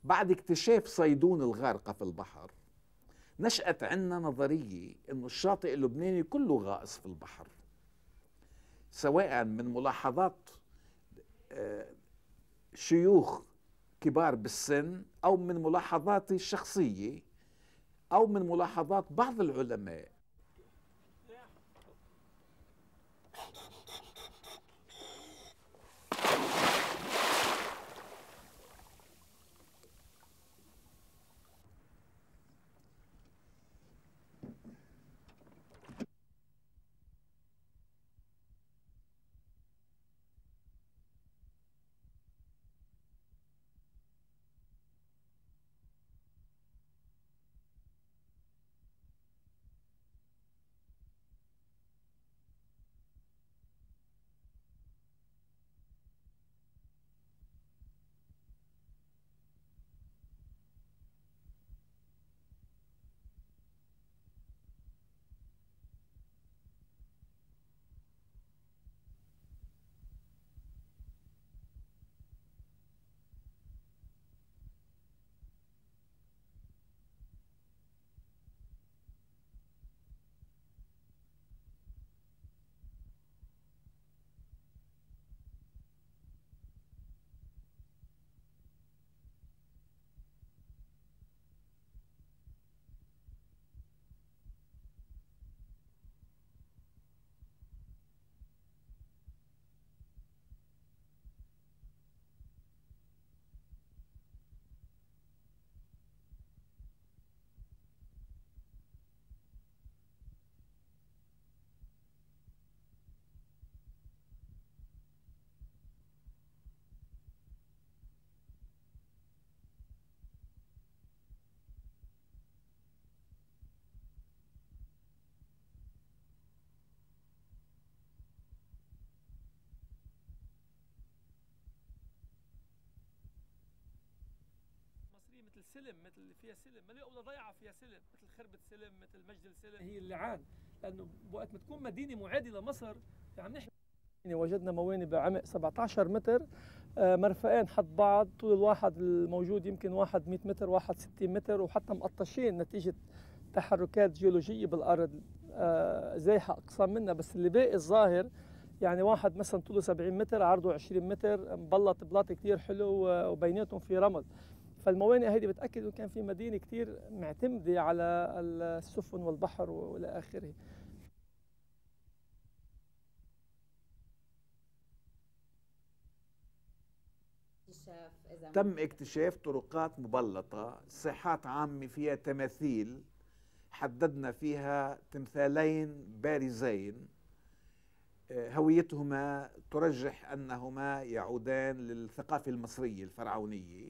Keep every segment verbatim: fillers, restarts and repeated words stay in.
بعد اكتشاف صيدون الغارقة في البحر نشأت عندنا نظرية إنه الشاطئ اللبناني كله غائص في البحر، سواء من ملاحظات شيوخ كبار بالسن أو من ملاحظاتي الشخصية أو من ملاحظات بعض العلماء. مثل سلم، مثل اللي فيها سلم، ما لي أولى ضيعة فيها سلم، مثل خربة سلم، مثل مجد السلم. هي اللعان، لأنه وقت ما تكون مدينة معادية لمصر عم نحكي وجدنا موانئ بعمق سبعة عشر متر، مرفقين حد بعض، طول الواحد الموجود يمكن واحد مئة متر، واحد ستين متر، وحتى مقطشين نتيجة تحركات جيولوجية بالأرض زايحة أقسام منها، بس اللي باقي الظاهر يعني واحد مثلا طوله سبعين متر، عرضه عشرين متر، مبلط بلاط كتير حلو وبيناتهم في رمل. فالموانئ هذه بتأكد إنه كان في مدينة كتير معتمدة على السفن والبحر والى آخره. تم اكتشاف طرقات مبلطة، ساحات عامة فيها تماثيل، حددنا فيها تمثالين بارزين هويتهما ترجح أنهما يعودان للثقافة المصرية الفرعونية.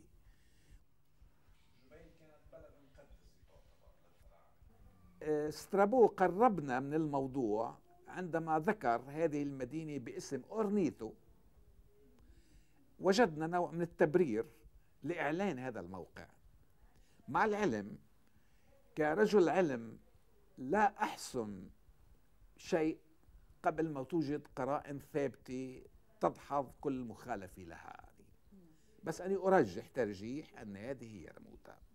سترابو قربنا من الموضوع عندما ذكر هذه المدينة باسم أورنيثو، وجدنا نوع من التبرير لإعلان هذا الموقع. مع العلم كرجل علم لا أحسم شيء قبل ما توجد قرائن ثابتة تدحض كل مخالفة لها، بس أنا أرجح ترجيح أن هذه هي يرموتا.